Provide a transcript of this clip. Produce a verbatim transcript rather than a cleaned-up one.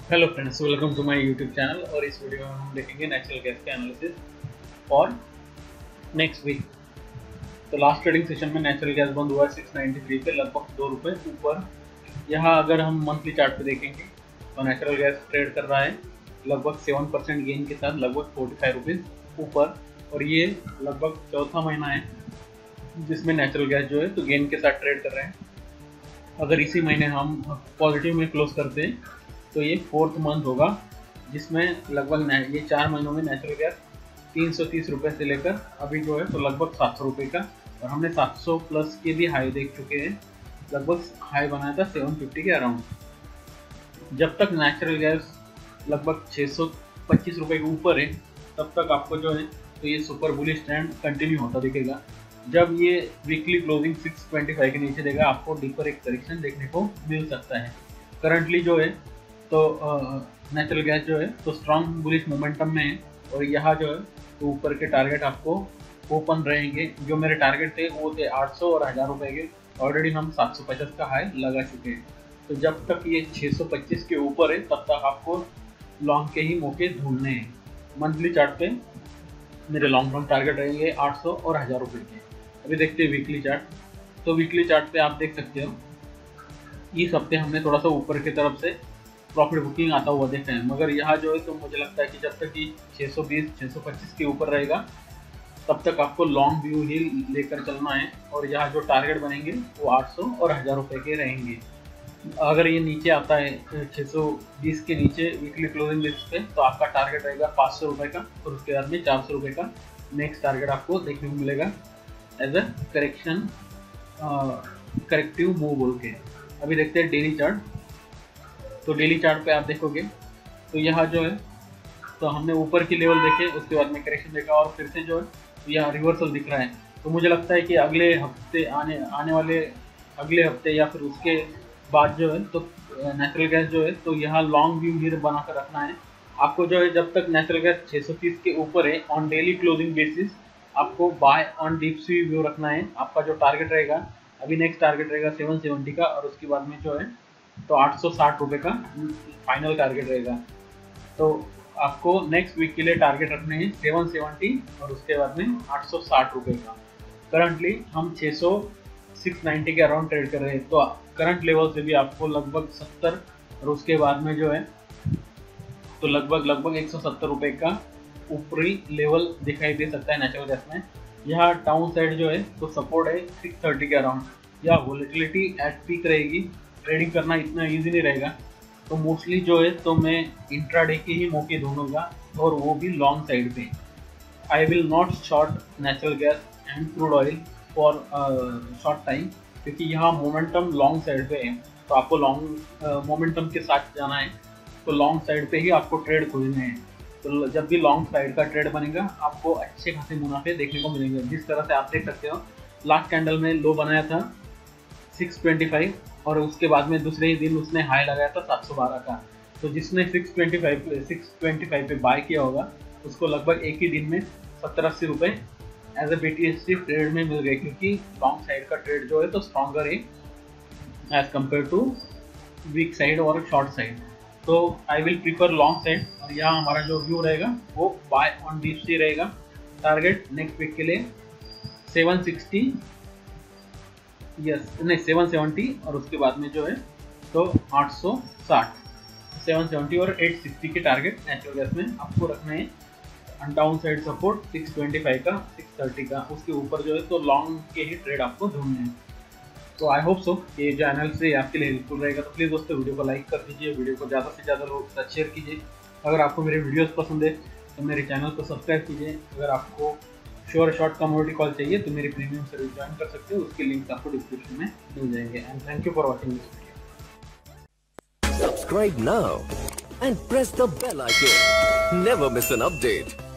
Hello friends, welcome to my YouTube channel. और इस video में हम देखेंगे नेचुरल गैस के एनालिसिस फॉर नेक्स्ट वीक। तो लास्ट ट्रेडिंग सेशन में नेचुरल गैस बंद हुआ है सिक्स नाइन्टी थ्री पे, लगभग दो रुपये ऊपर। यहाँ अगर हम मंथली चार्ट पे देखेंगे तो नेचुरल गैस ट्रेड कर रहा है लगभग सेवन परसेंट गेन के साथ, लगभग फोर्टी फाइव रुपीज़ ऊपर। और ये लगभग चौथा महीना है जिसमें नेचुरल गैस जो है तो गेन के साथ ट्रेड कर रहे हैं। अगर इसी महीने हम पॉजिटिव में क्लोज करते हैं तो ये फोर्थ मंथ होगा जिसमें लगभग ये चार महीनों में नेचुरल गैस तीन सौ तीस रुपये से लेकर अभी जो है तो लगभग सात सौ रुपये का, और हमने सात सौ प्लस के भी हाई देख चुके हैं। लगभग हाई बनाया था सेवन फिफ्टी के अराउंड। जब तक नेचुरल गैस लगभग छः सौ पच्चीस रुपये के ऊपर है तब तक आपको जो है तो ये सुपर बुलिश ट्रेंड कंटिन्यू होता दिखेगा। जब ये weekly closing six twenty five के नीचे देगा आपको डीपर एक करेक्शन देखने को मिल सकता है। करंटली जो है तो नेचुरल गैस जो है तो स्ट्रॉन्ग बुलिश मोमेंटम में है, और यहाँ जो है तो ऊपर के टारगेट आपको ओपन रहेंगे। जो मेरे टारगेट थे वो थे आठ सौ और हज़ार रुपये के, ऑलरेडी हम सात सौ पचास का हाई लगा चुके हैं। तो जब तक ये छः सौ पच्चीस के ऊपर है तब तक आपको लॉन्ग के ही मौके ढूंढने हैं। मंथली चार्ट पे मेरे लॉन्ग टर्म टारगेट रहेंगे आठ सौ और हज़ार रुपये के। अभी देखते हैं वीकली चार्ट। तो वीकली चार्ट पे आप देख सकते हो इस हफ्ते हमने थोड़ा सा ऊपर की तरफ से प्रॉफिट बुकिंग आता हुआ देखा है, मगर यहाँ जो है तो मुझे लगता है कि जब तक कि छः सौ बीस छः सौ पच्चीस के ऊपर रहेगा तब तक आपको लॉन्ग व्यू ही लेकर चलना है। और यहाँ जो टारगेट बनेंगे वो आठ सौ और हज़ार रुपये के रहेंगे। अगर ये नीचे आता है छः सौ बीस के नीचे वीकली क्लोजिंग बेसिस पे तो आपका टारगेट रहेगा पाँच सौ रुपये का, और उसके बाद में चार सौ रुपये का नेक्स्ट टारगेट आपको देखने को मिलेगा as a correction corrective move बोल के। अभी देखते हैं डेली चार्ट। तो डेली चार्ट पे आप देखोगे तो यहाँ जो है तो हमने ऊपर की लेवल देखे, उसके बाद में करेक्शन देखा और फिर से जो है तो यहाँ रिवर्सल दिख रहा है। तो मुझे लगता है कि अगले हफ्ते आने आने वाले अगले हफ्ते या फिर उसके बाद जो है तो नेचुरल गैस जो है तो यहाँ लॉन्ग व्यू ही बना कर रखना है आपको। जो है जब तक नेचुरल गैस छः सौ तीस के ऊपर है ऑन डेली क्लोजिंग बेसिस आपको buy on dip see view रखना है। आपका जो टारगेट रहेगा अभी नेक्स्ट टारगेट रहेगा सेवन सेवेंटी का, और उसके बाद में जो है तो आठ सौ साठ रुपये का फाइनल टारगेट रहेगा। तो आपको नेक्स्ट वीक के लिए टारगेट रखने हैं सेवन सेवेंटी और उसके बाद में आठ सौ साठ रुपये का। करंटली हम छः सौ सिक्स नाइन्टी के अराउंड ट्रेड कर रहे हैं, तो करंट लेवल से भी आपको लगभग सत्तर और उसके बाद में जो है तो लगभग लगभग एक सौ सत्तर रुपये का ऊपरी लेवल दिखाई दे सकता है नेचुरल गैस में। यहाँ डाउन साइड जो है तो सपोर्ट है सिक्स थर्टी के अराउंड। या वोलेटिलिटी एट पीक रहेगी, ट्रेडिंग करना इतना इजी नहीं रहेगा। तो मोस्टली जो है तो मैं इंट्राडे के ही मौके ढूंढूंगा, और वो भी लॉन्ग साइड पे। I will not short natural gas and crude oil for short time, क्योंकि यहाँ मोमेंटम लॉन्ग साइड पे है। तो आपको लॉन्ग मोमेंटम के साथ जाना है, तो लॉन्ग साइड पे ही आपको ट्रेड खोजने हैं। तो जब भी लॉन्ग साइड का ट्रेड बनेगा आपको अच्छे खासे मुनाफे देखने को मिलेंगे। जिस तरह से आप देख सकते हो लास्ट कैंडल में लो बनाया था सिक्स ट्वेंटी फाइव, और उसके बाद में दूसरे ही दिन उसने हाई लगाया था सात सौ बारह का। तो जिसने six twenty five six twenty five पे बाय किया होगा उसको लगभग एक ही दिन में सत्तर अस्सी रुपये एज अ बीटीएससी ट्रेड में मिल गए, क्योंकि लॉन्ग साइड का ट्रेड जो है तो स्ट्रॉन्गर है as compare to weak side और शॉर्ट साइड। तो I will prefer long side, और यहाँ हमारा जो व्यू रहेगा वो बाय ऑन डीप सी रहेगा। टारगेट नेक्स्ट वीक के लिए सेवन सिक्सटी यस नहीं सेवन सेवेंटी, और उसके बाद में जो है तो आठ सौ साठ सेवन सेवेंटी और एट सिक्सटी के टारगेट नेचुरल गैस में आपको रखने हैं। Down side support six twenty five का, सिक्स थर्टी का, उसके ऊपर जो है तो लॉन्ग के ही ट्रेड आपको ढूंढने हैं। तो आई होप सो ये जो एनालिसिस है आपके लिए हेल्पफुल रहेगा। तो प्लीज़ दोस्तों वीडियो को लाइक कर दीजिए, वीडियो को ज़्यादा से ज़्यादा लोगों के साथ शेयर कीजिए। अगर आपको मेरे वीडियोस पसंद है तो मेरे चैनल को सब्सक्राइब कीजिए। अगर आपको श्योर शॉर्ट कमोडिटी कॉल चाहिए तो मेरी प्रीमियम सर्विस ज्वाइन कर सकते हो, उसके लिंक आपको डिस्क्रिप्शन में मिल जाएंगे। And thank you for watching this video. Subscribe now and press the bell icon. Never miss an update.